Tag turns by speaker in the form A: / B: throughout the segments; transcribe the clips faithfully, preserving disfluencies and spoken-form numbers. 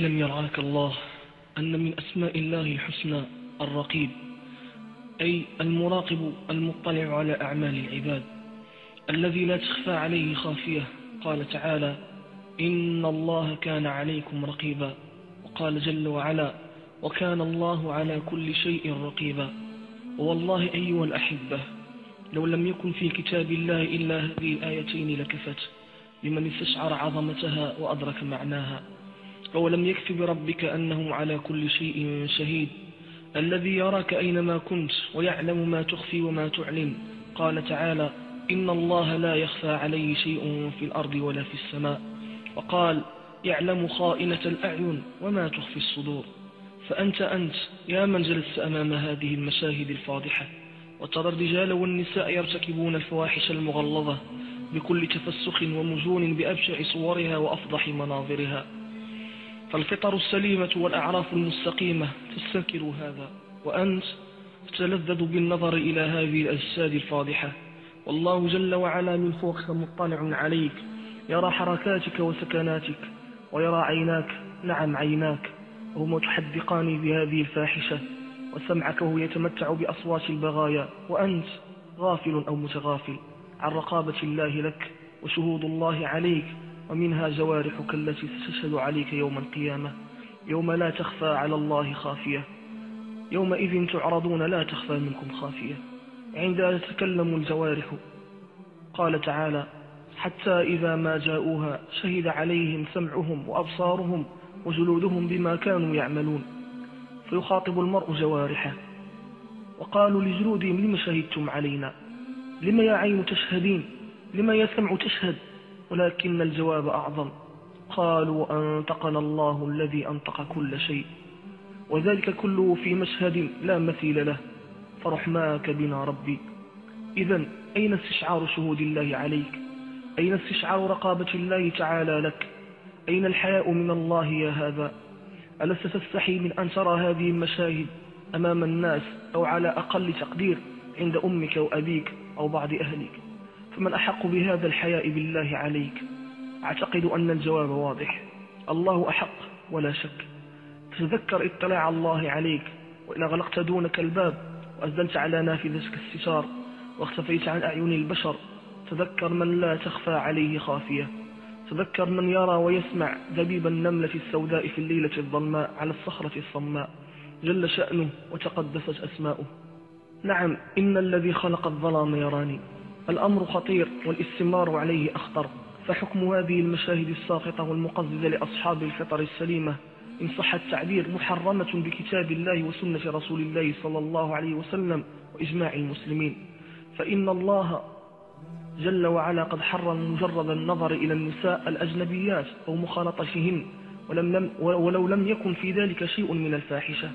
A: اعلم يرعاك الله أن من أسماء الله الحسنى الرقيب، أي المراقب المطلع على أعمال العباد الذي لا تخفى عليه خافية. قال تعالى: إن الله كان عليكم رقيبا. وقال جل وعلا: وكان الله على كل شيء رقيبا. والله أيها الأحبة، لو لم يكن في كتاب الله إلا هذه الآيتين لكفت لمن استشعر عظمتها وأدرك معناها. ولم يكف بربك أنه على كل شيء شهيد، الذي يراك أينما كنت ويعلم ما تخفي وما تعلن. قال تعالى: إن الله لا يخفى عليه شيء في الأرض ولا في السماء. وقال: يعلم خائنة الأعين وما تخفي الصدور. فأنت أنت يا من جلست أمام هذه المشاهد الفاضحة وترى الرجال والنساء يرتكبون الفواحش المغلظة بكل تفسخ ومجون بأبشع صورها وأفضح مناظرها، فالفطر السليمة والأعراف المستقيمة تستنكر هذا، وأنت تتلذذ بالنظر إلى هذه الأجساد الفاضحة. والله جل وعلا من فوقك مطلع عليك، يرى حركاتك وسكناتك، ويرى عيناك، نعم عيناك، وهما تحدقان بهذه الفاحشة، وسمعك وهو يتمتع بأصوات البغايا، وأنت غافل أو متغافل عن رقابة الله لك وشهود الله عليك، ومنها جوارحك التي ستشهد عليك يوم القيامة، يوم لا تخفى على الله خافية. يومئذ تعرضون لا تخفى منكم خافية. عندها تتكلم الجوارح. قال تعالى: حتى إذا ما جاءوها شهد عليهم سمعهم وأبصارهم وجلودهم بما كانوا يعملون، فيخاطب المرء جوارحه: وقالوا لجلودهم: لم شهدتم علينا؟ لم يا عين تشهدين؟ لم يا سمع تشهد؟ ولكن الجواب أعظم: قالوا أنطقنا الله الذي أنطق كل شيء، وذلك كله في مشهد لا مثيل له، فرحماك بنا ربي. إذن أين استشعار شهود الله عليك؟ أين استشعار رقابة الله تعالى لك؟ أين الحياء من الله يا هذا؟ ألست تستحي من أن ترى هذه المشاهد أمام الناس، أو على أقل تقدير عند أمك وأبيك أو بعض أهلك؟ فمن أحق بهذا الحياء بالله عليك؟ أعتقد أن الجواب واضح: الله أحق ولا شك. تذكر اطلاع الله عليك، وإن أغلقت دونك الباب وأزلت على نافذتك الستار واختفيت عن أعين البشر، تذكر من لا تخفى عليه خافية. تذكر من يرى ويسمع دبيب النملة السوداء في الليلة الظلماء على الصخرة الصماء، جل شأنه وتقدست أسماؤه. نعم، إن الذي خلق الظلام يراني. الأمر خطير والاستمرار عليه أخطر، فحكم هذه المشاهد الساقطة والمقززة لأصحاب الفطر السليمة إن صح التعبير محرمة بكتاب الله وسنة رسول الله صلى الله عليه وسلم وإجماع المسلمين. فإن الله جل وعلا قد حرم مجرد النظر إلى النساء الأجنبيات أو مخالطتهن، ولم ولو لم يكن في ذلك شيء من الفاحشة.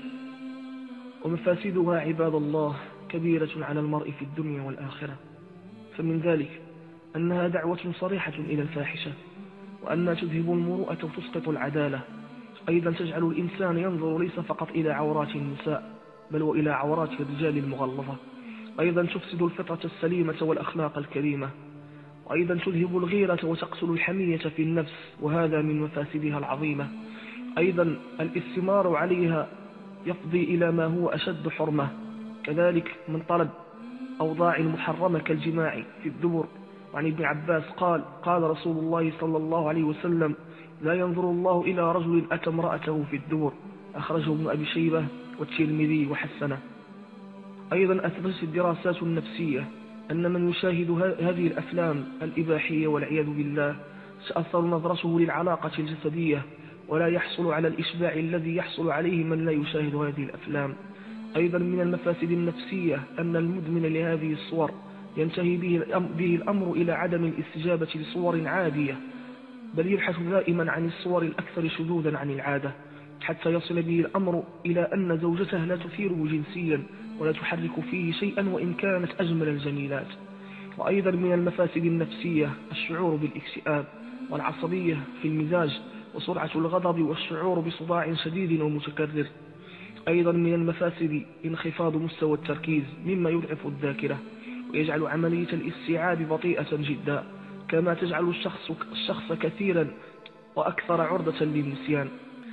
A: ومفاسدها عباد الله كبيرة على المرء في الدنيا والآخرة، فمن ذلك أنها دعوة صريحة إلى الفاحشة، وأنها تذهب المروءة وتسقط العدالة. أيضا تجعل الإنسان ينظر ليس فقط إلى عورات النساء بل وإلى عورات الرجال المغلظة. أيضا تفسد الفطرة السليمة والأخلاق الكريمة. وأيضا تذهب الغيرة وتقتل الحمية في النفس، وهذا من مفاسدها العظيمة. أيضا الاستمار عليها يفضي إلى ما هو أشد حرمة، كذلك من طلب أوضاع محرمة كالجماع في الدبر. وعن ابن عباس قال: قال رسول الله صلى الله عليه وسلم: لا ينظر الله إلى رجل أتى امرأته في الدبر. أخرجه ابن أبي شيبة والترمذي وحسنه. أيضا أثبتت الدراسات النفسية أن من يشاهد هذه الأفلام الإباحية والعياذ بالله تأثر نظرته للعلاقة الجسدية، ولا يحصل على الإشباع الذي يحصل عليه من لا يشاهد هذه الأفلام. أيضا من المفاسد النفسية أن المدمن لهذه الصور ينتهي به الأمر إلى عدم الاستجابة لصور عادية، بل يبحث دائما عن الصور الأكثر شذوذا عن العادة، حتى يصل به الأمر إلى أن زوجته لا تثيره جنسيا ولا تحرك فيه شيئا وإن كانت أجمل الجميلات. وأيضا من المفاسد النفسية الشعور بالاكتئاب والعصبية في المزاج، وسرعة الغضب والشعور بصداع شديد ومتكرر. أيضا من المفاسد انخفاض مستوى التركيز مما يضعف الذاكرة ويجعل عملية الاستيعاب بطيئة جدا، كما تجعل الشخص, الشخص كثيرا وأكثر عرضة للنسيان.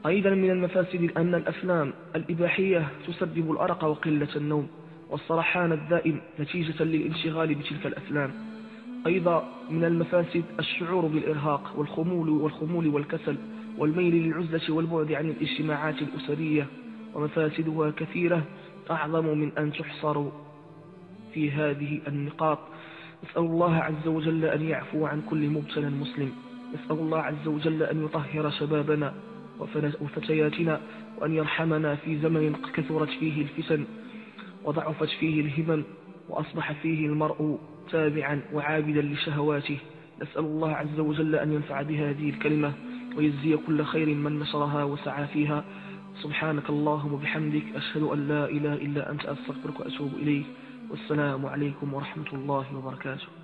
A: أيضا من المفاسد أن الأفلام الإباحية تسبب الأرق وقلة النوم والسرحان الدائم نتيجة للانشغال بتلك الأفلام. أيضا من المفاسد الشعور بالإرهاق والخمول والخمول والكسل والميل للعزلة والبعد عن الاجتماعات الأسرية، ومفاسدها كثيرة أعظم من أن تحصر في هذه النقاط. نسأل الله عز وجل أن يعفو عن كل مبتلى مسلم، نسأل الله عز وجل أن يطهر شبابنا وفتياتنا، وأن يرحمنا في زمن كثرت فيه الفتن وضعفت فيه الهمم وأصبح فيه المرء تابعا وعابدا لشهواته. نسأل الله عز وجل أن ينفع بهذه الكلمة ويجزي كل خير من نشرها وسعى فيها. سبحانك اللهم وبحمدك، أشهد أن لا إله إلا أنت، أستغفرك وأتوب إليك. والسلام عليكم ورحمة الله وبركاته.